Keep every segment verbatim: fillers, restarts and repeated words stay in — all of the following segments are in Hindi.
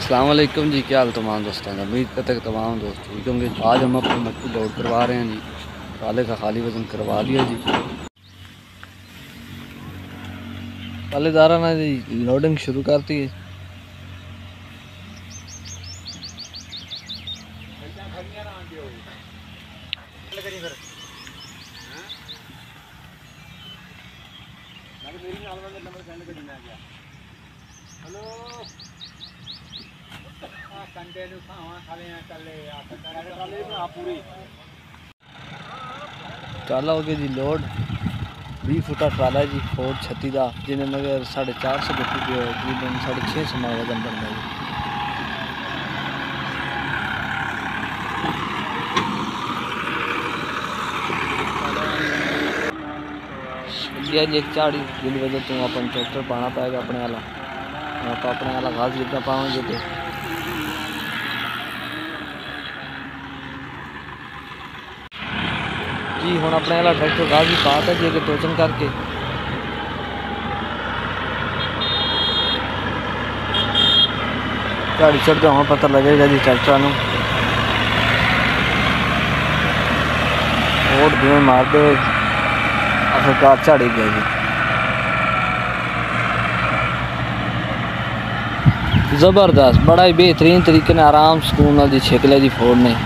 अस्सलाम वालेकुम जी, क्या हाल तमाम दोस्तों। उम्मीद करते हैं तमाम दोस्त ठीक होंगे। आज हम अपनी मक्की लोड करवा रहे हैं जी। ट्राले का खाली वजन करवा दिया जी। ट्रालेदारा ने जी लोडिंग शुरू करती है। ट्राला हो गया जी लोड। बीस फुटा ट्राला है जी, फोर्ड छत्ती का, जिन्हें मगर साढ़े चार सौ गट्टी पे तकरीबन साढ़े छः सौ माल वजन बनता है जी। जी एक झाड़ी जिन वजह तो अपन ट्रैक्टर पाना पाएगा अपने वाला, आप अपने वाला घास जितना पाओगे तो जी। हम अपने वाला ट्रैक्टर घास भी पाता है जी अगर टोचन करके। झाड़ी चढ़ते हुआ पता लगेगा जी ट्रैक्टर में वोट धुएं मारते हुए आखिरकार झाड़ी गया जी। ज़बरदस्त, बड़ा ही बेहतरीन तरीके ने आराम सुकून नाल जी छेक लिया जी फोर्ड ने।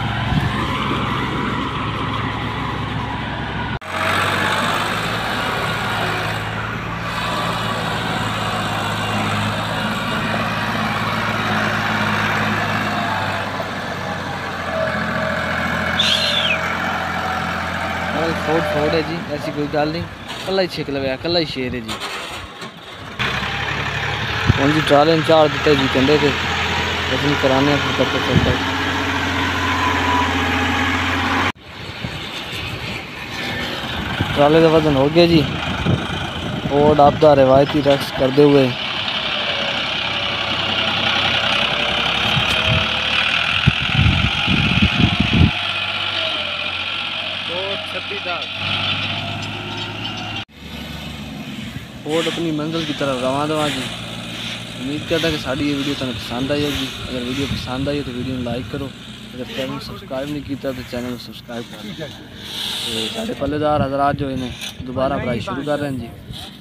फोर्ड फोर्ड है जी, ऐसी कोई गल नहीं, कला ही छेक लवाया, कला ही शेर है जी। हम जी ट्राले में चार दिता जी कंधे पे वजन कराने फिर पता चलता है। ट्राले का वजन हो गया जी। फोर्ड आपदा रिवायती रक्स करते हुए फोर्ड अपनी मंजिल की तरफ रवा दवा जी। उम्मीद करता है कि साड़ी ये वीडियो तुम्हें पसंद आई होगी। अगर वीडियो पसंद आई हो तो वीडियो में लाइक करो। अगर चैनल सब्सक्राइब नहीं किया तो चैनल को सब्सक्राइब करो। तो साढ़े पल्लेदार हजरात जो इन्हें दोबारा पढ़ाई शुरू कर रहे हैं जी।